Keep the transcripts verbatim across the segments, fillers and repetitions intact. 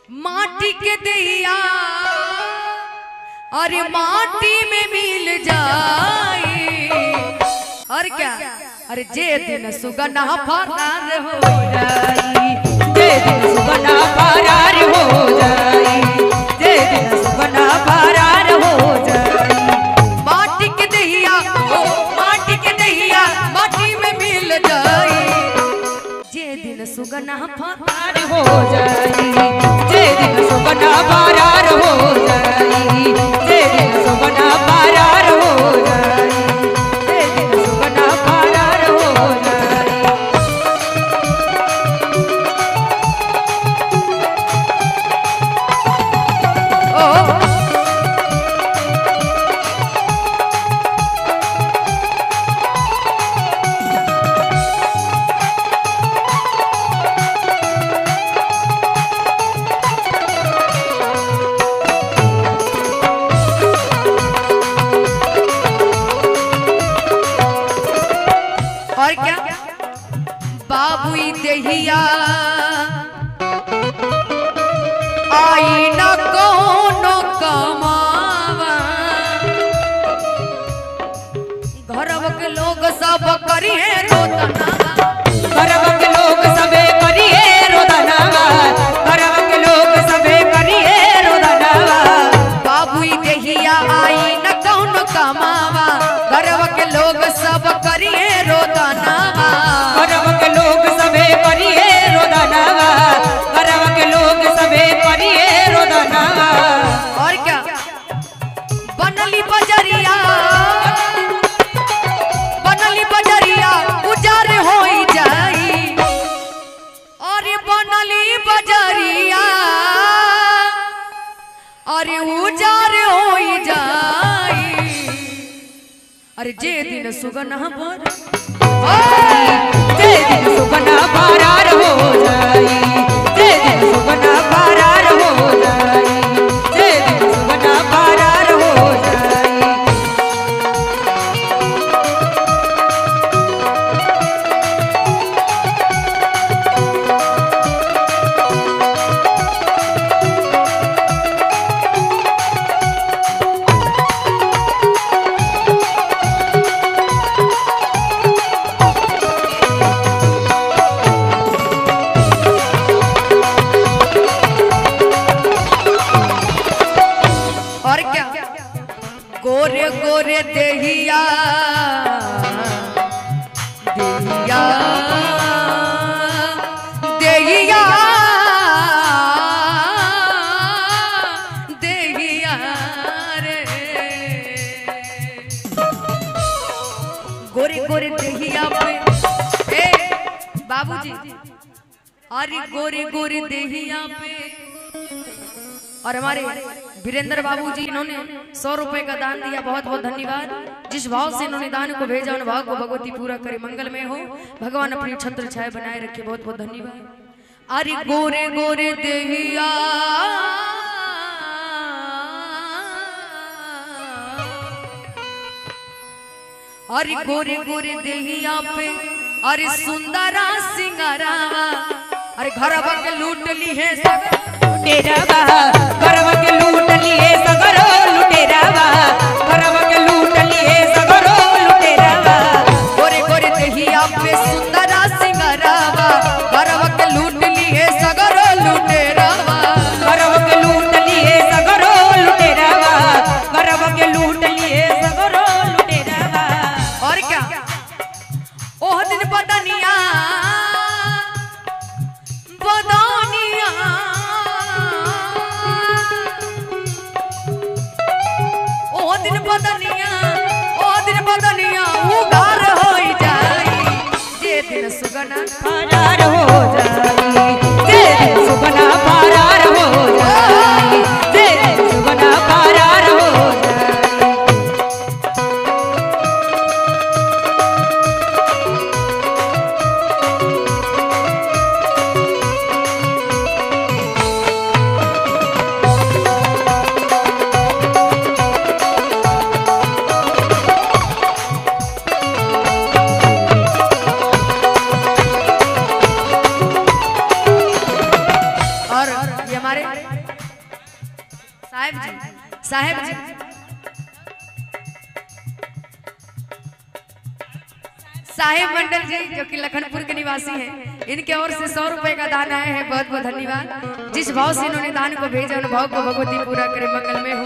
माटी के दैया अरे माटी में मिल जाए और क्या अरे जे दिन सुगना फरार हो जाई जे दिन सुगना फरार हो जाई जे दिन सुगना फरार हो जाई माटी के दैया ओ माटी के दैया माटी में मिल जाई जे दिन सुगना फरार हो जाई जे दिन सुगना फरार हो जाई जे दिन सुगना फरार हो जाई जे दिन सुगना फरार हो जाई। ओ और क्या बाबुई देहिया आई न कोनो कमावा घरव के लोग सब करिए रोदनावा घरव के लोग सबे करिए रोदनावा घरव के लोग सबे करिए रोदनावा बाबुई देहिया आई न कोनो कमावा घरव के लोग सब करिए रोदनावा घरव के लोग सबे करिए रोदनावा घरव के लोग सबे करिए रोदनावा। और क्या बनली बजरिया बनली बजरिया उजार होई जाई अरे बनली बजरिया अरे उजार होई जाई अरे जे दिन सुगना पर जे दिन सुगना फरार हो जाई जे दिन सुगना फरार हो जाई जे दिन सुगना फरार हो जाई। और क्या गोरे गोरे देहिया देहिया देहिया देहिया रे गोरे गोरे देहिया पे ए बाबूजी अरे गोरे गोरे देहिया पे और हमारे वीरेंद्र बाबूजी इन्होंने सौ रुपए का दान दिया बहुत बहुत धन्यवाद। जिस भाव से इन्होंने दान को भेजा उन भाव को भगवती पूरा करे मंगल में हो भगवान अपनी छत्र छाया बनाए रखे बहुत बहुत धन्यवाद। अरे गोरे गोरे देहिया अरे गोरे गोरे देहिया पे अरे सुंदरा सिंगारावा अरे घरवा के लूट ली है लुटेरावा घरवा के लूट लिए सगरो लुटेरावा घरवा के लूट लिए सगरो लुटेरावा गोरे गोरे देहिया पे सुंदरा सिंगारावा घरवा के लूट लिए सगरो लुटेरावा घरवा के लूट लिए सगरो लुटेरावा घरवा के लूट लिए सगरो लुटेरावा। और क्या ओह दिन बदनिया बदनिया हमारे साहेब जी साहेब जी साहेब मंडल जी जो कि लखनपुर के निवासी हैं, इनके ओर से सौ रुपए का दान आया है। बहुत बहुत धन्यवाद। जिस भाव से इन्होंने दान को भेजा उन भाव को भगवती पूरा करे, मंगल में हो।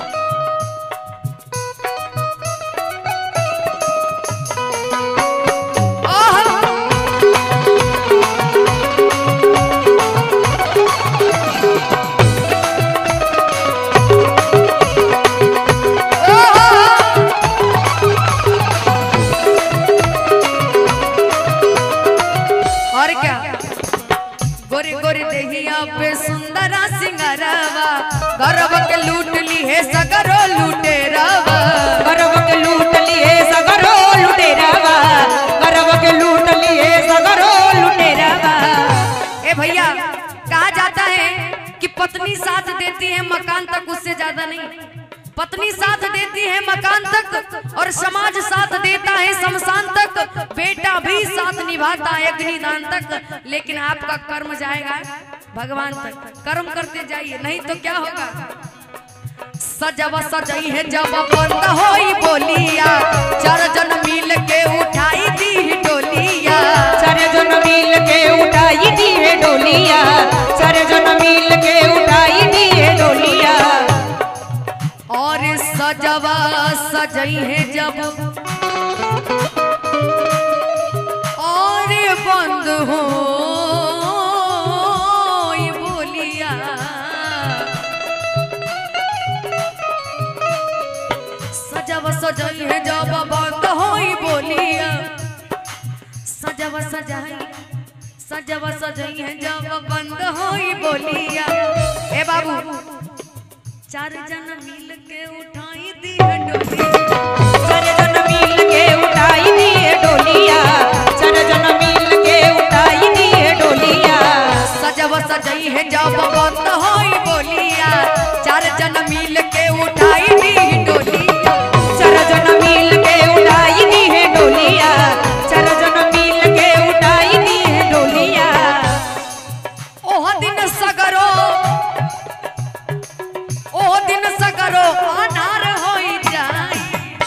गोरे गोरे देहिया पे सुंदरा सिंगारवा, गर्व के लूट ली है सगरो लुटेरावा, गर्व के लूट ली है सगरो लुटेरावा, गर्व के लूट ली है सगरो लुटेरावा। ए भैया, कहा जाता है कि पत्नी साथ देती है मकान तक, उससे ज्यादा नहीं। पत्नी साथ देती है मकान तक और समाज साथ देता है शमशान तक, बेटा भी साथ निभाता है अग्निदान तक। लेकिन आपका कर्म जाएगा भगवान तक। कर्म करते जाइए, नहीं तो क्या होगा। सजवा सजई है जब बंद होई बोलिया, चार जन मिल के उठाई दी डोलिया, चार जन मिल के उठाई दी है डोलिया, चार जन मिल के उठाई दी है डोलिया। और सजवा सजई है जब और बंद हो बोलिया, सजवा सजई है जब बंद हो बोलिया, सजवा सजाई सजवा सजई है जब बंद हो बोलिया। ए बाबू, चार जन मिल के उठाई दी है डोलिया, चार जन मिल के उठाई दी है डोलिया, चार जन मिल के उठाई दी है डोलिया। सजवा सजई है जब बंद होई बोलिया, चार जन मिल के उठाई दी है डोलिया, चार जन मिल के उठाई दी है डोलिया, चार जन मिल के उठाई दी है डोलिया। ओह दिन सगरो ओ दिन सगरो अनार होई जाई,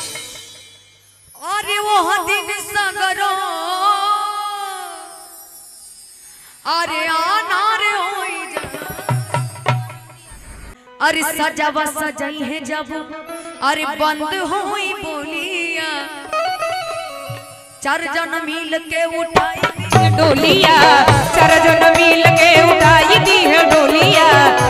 अरे वो दिन सगरो अरे अनार होई जाई। अरे सजवा सजई है जब अरे बंद होई बोलिया, चार जन मिल के उठाई डोलिया, चार जन मिल के उठाई दी है डोलिया,